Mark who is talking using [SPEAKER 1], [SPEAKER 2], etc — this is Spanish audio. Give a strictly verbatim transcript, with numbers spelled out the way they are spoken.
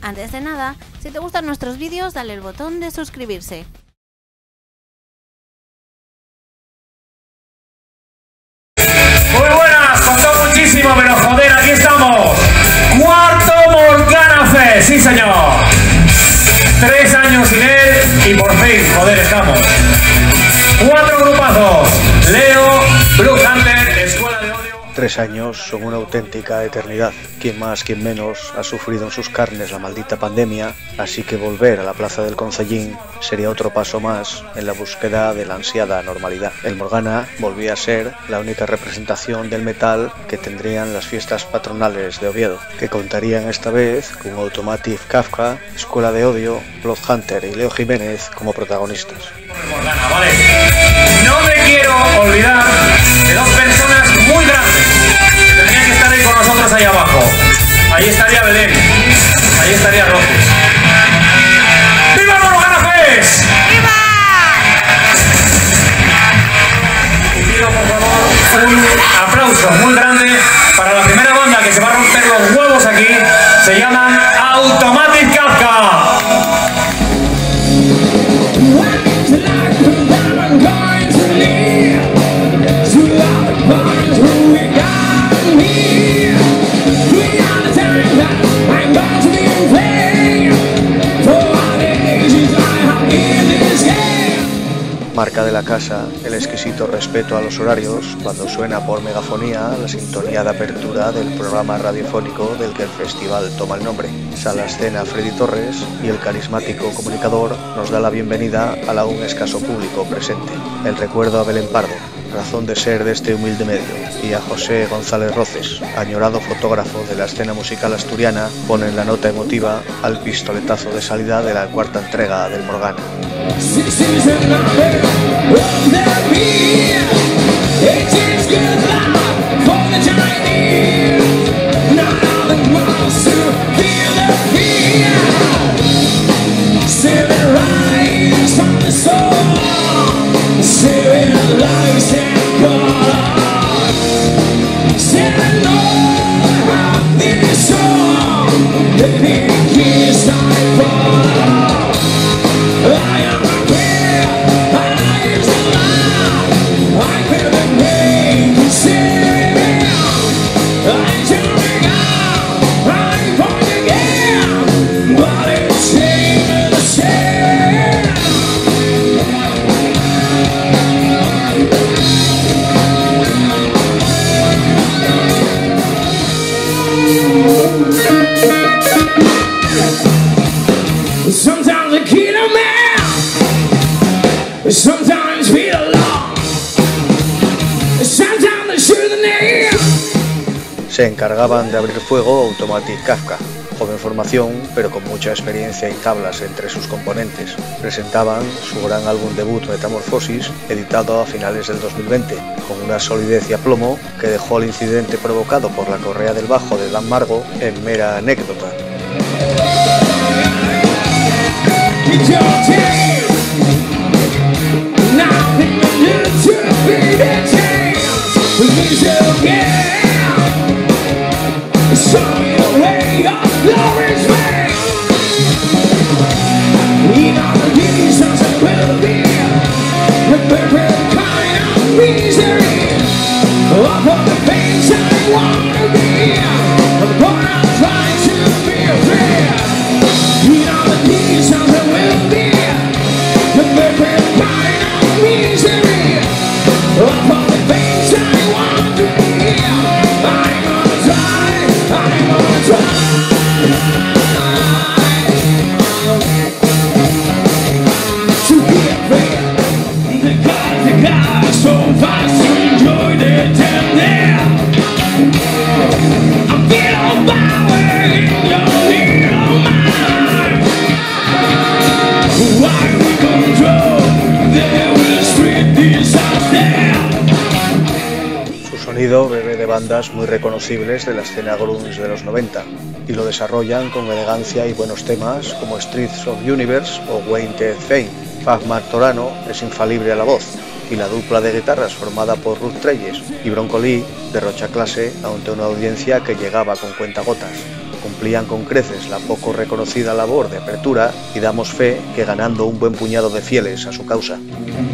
[SPEAKER 1] Antes de nada, si te gustan nuestros vídeos, dale el botón de suscribirse.
[SPEAKER 2] Muy buenas, faltó muchísimo, pero joder, aquí estamos. Cuarto Morgana Fest, sí señor. Tres años sin él y por fin, joder, estamos. Cuatro grupazos. Leo, Blue Hunter, Escuela de Odio.
[SPEAKER 3] Tres años son una auténtica eternidad. Quien más, quien menos, ha sufrido en sus carnes la maldita pandemia, así que volver a la Plaza del Concellín sería otro paso más en la búsqueda de la ansiada normalidad. El Morgana volvía a ser la única representación del metal que tendrían las fiestas patronales de Oviedo, que contarían esta vez con Automatic Kafka, Escuela de Odio, Blood Hunter y Leo Jiménez como protagonistas.
[SPEAKER 2] Morgana, ¿vale? No me quiero olvidar de dos personas muy grandes que tendrían que estar ahí con nosotros ahí abajo. Ahí estaría Belén, ahí estaría Roque. ¡Viva Morgana Fest! ¡Viva! Y pido por favor un aplauso muy grande para la primera banda que se va a romper los huevos aquí. Se llaman Automatic Kafka.
[SPEAKER 3] Marca de la casa el exquisito respeto a los horarios cuando suena por megafonía la sintonía de apertura del programa radiofónico del que el festival toma el nombre. Sala escena Freddy Torres y el carismático comunicador nos da la bienvenida al aún escaso público presente. El recuerdo a Belén Pardo, razón de ser de este humilde medio, y a José González Roces, añorado fotógrafo de la escena musical asturiana, ponen la nota emotiva al pistoletazo de salida de la cuarta entrega del Morgana. Se encargaban de abrir fuego Automatic Kafka, joven formación pero con mucha experiencia y tablas entre sus componentes. Presentaban su gran álbum debut Metamorfosis, editado a finales del dos mil veinte, con una solidez y aplomo que dejó el incidente provocado por la correa del bajo de Dan Margo en mera anécdota. Su sonido bebe de bandas muy reconocibles de la escena grunge de los noventa y lo desarrollan con elegancia y buenos temas como Streets of Universe o Wayne Ted Fame. Fab Martorano es infalible a la voz y la dupla de guitarras formada por Ruth Treyes y Bronco Lee derrocha clase ante una audiencia que llegaba con cuentagotas. amplían con creces la poco reconocida labor de apertura y damos fe que ganando un buen puñado de fieles a su causa.